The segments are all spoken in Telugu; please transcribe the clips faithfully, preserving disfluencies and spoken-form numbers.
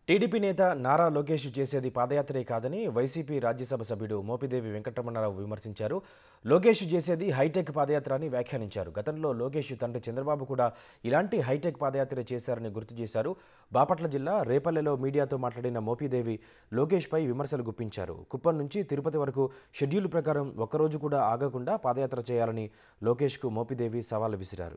టీడీపీ నేత నారా లోకేష్ చేసేది పాదయాత్రే కాదని వైసీపీ రాజ్యసభ సభ్యుడు మోపిదేవి వెంకటరమణరావు విమర్శించారు. లోకేష్ చేసేది హైటెక్ పాదయాత్ర అని వ్యాఖ్యానించారు. గతంలో లోకేష్ తండ్రి చంద్రబాబు కూడా ఇలాంటి హైటెక్ పాదయాత్ర చేశారని గుర్తు చేశారు. బాపట్ల జిల్లా రేపల్లెలో మీడియాతో మాట్లాడిన మోపిదేవి లోకేష్పై విమర్శలు గుప్పించారు. కుప్పం నుంచి తిరుపతి వరకు షెడ్యూల్ ప్రకారం ఒక్కరోజు కూడా ఆగకుండా పాదయాత్ర చేయాలని లోకేష్కు మోపిదేవి సవాల్ విసిరారు.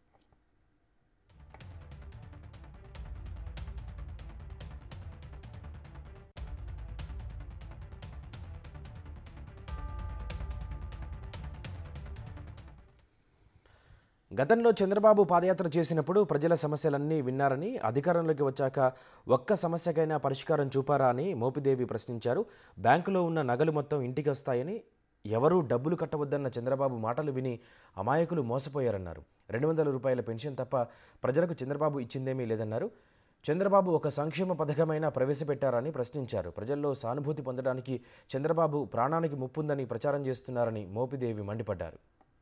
గతంలో చంద్రబాబు పాదయాత్ర చేసినప్పుడు ప్రజల సమస్యలన్నీ విన్నారని, అధికారంలోకి వచ్చాక ఒక్క సమస్యకైనా పరిష్కారం చూపారా అని మోపిదేవి ప్రశ్నించారు. బ్యాంకులో ఉన్న నగలు మొత్తం ఇంటికి వస్తాయని, ఎవరూ డబ్బులు కట్టవద్దన్న చంద్రబాబు మాటలు విని అమాయకులు మోసపోయారన్నారు. రెండు వందల రూపాయల పెన్షన్ తప్ప ప్రజలకు చంద్రబాబు ఇచ్చిందేమీ లేదన్నారు. చంద్రబాబు ఒక సంక్షేమ పథకమైనా ప్రవేశపెట్టారని ప్రశ్నించారు. ప్రజల్లో సానుభూతి పొందడానికి చంద్రబాబు ప్రాణానికి ముప్పుందని ప్రచారం చేస్తున్నారని మోపిదేవి మండిపడ్డారు.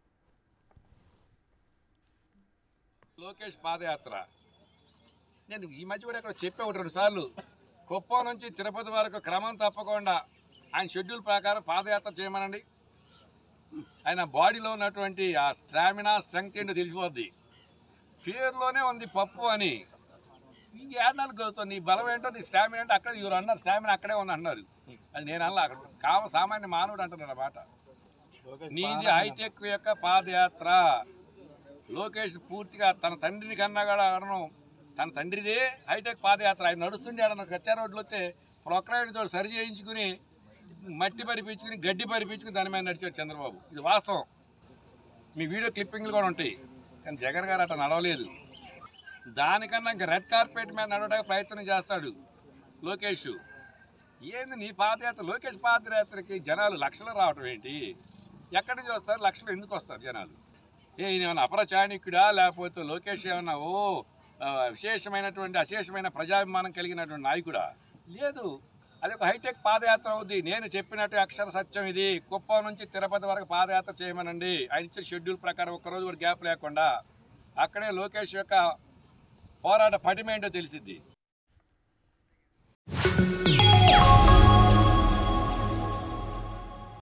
లోకేష్ పాదయాత్ర నేను ఈ మధ్య కూడా ఇక్కడ చెప్పే ఒకటి రెండు సార్లు కుప్పం నుంచి తిరుపతి వరకు క్రమం తప్పకుండా ఆయన షెడ్యూల్ ప్రకారం పాదయాత్ర చేయమనండి. ఆయన బాడీలో ఉన్నటువంటి ఆ స్టామినా స్ట్రెంగ్త్ ఏంటో తెలిసిపోద్ది. పేరులోనే ఉంది పప్పు అని. నీకు ఏడాలు కలుగుతుంది, నీ బలం ఏంటో నీ స్టామినా అంటే అక్కడ ఎవరు అన్నారు, స్టామినా అక్కడే ఉంది అన్నారు. అది నేను అలా అక్కడ కావ సామాన్య మానవుడు అంటున్నాడు అన్నమాట. నీది హైటెక్ యొక్క పాదయాత్ర. లోకేష్ పూర్తిగా తన తండ్రిని కన్నా కూడా అనడం, తన తండ్రిదే హైటెక్ పాదయాత్ర. ఆయన నడుస్తుండే ఆడ కచ్చా రోడ్లు వస్తే ప్రొక్రాయిడ్తో సరి చేయించుకుని మట్టి పరిపించుకుని గడ్డి పరిపించుకుని దాని మీద నడిచాడు చంద్రబాబు. ఇది వాస్తవం. మీ వీడియో క్లిప్పింగ్లు కూడా ఉంటాయి. కానీ జగన్ గారు అట్లా నడవలేదు. దానికన్నా ఇంకా రెడ్ కార్పెట్ మీద నడవడానికి ప్రయత్నం చేస్తాడు లోకేష్. ఏంది నీ పాదయాత్ర? లోకేష్ పాదయాత్రకి జనాలు లక్షలు రావటం ఏంటి? ఎక్కడి నుంచి వస్తారు? లక్షలు ఎందుకు వస్తారు జనాలు? ఏ ఈయన ఏమన్నా అపరచాణిక్యుడా, లేకపోతే లోకేష్ ఏమన్నా ఓ విశేషమైనటువంటి అశేషమైన ప్రజాభిమానం కలిగినటువంటి నాయకుడా? లేదు. అది ఒక హైటెక్ పాదయాత్ర అవుద్ది. నేను చెప్పినట్టు అక్షర సత్యం ఇది. కుప్పం నుంచి తిరుపతి వరకు పాదయాత్ర చేయమనండి. ఆయన ఇచ్చిన షెడ్యూల్ ప్రకారం ఒక్కరోజు కూడా గ్యాప్ లేకుండా. అక్కడే లోకేష్ యొక్క పోరాట పటిమేంటో తెలిసిద్ది.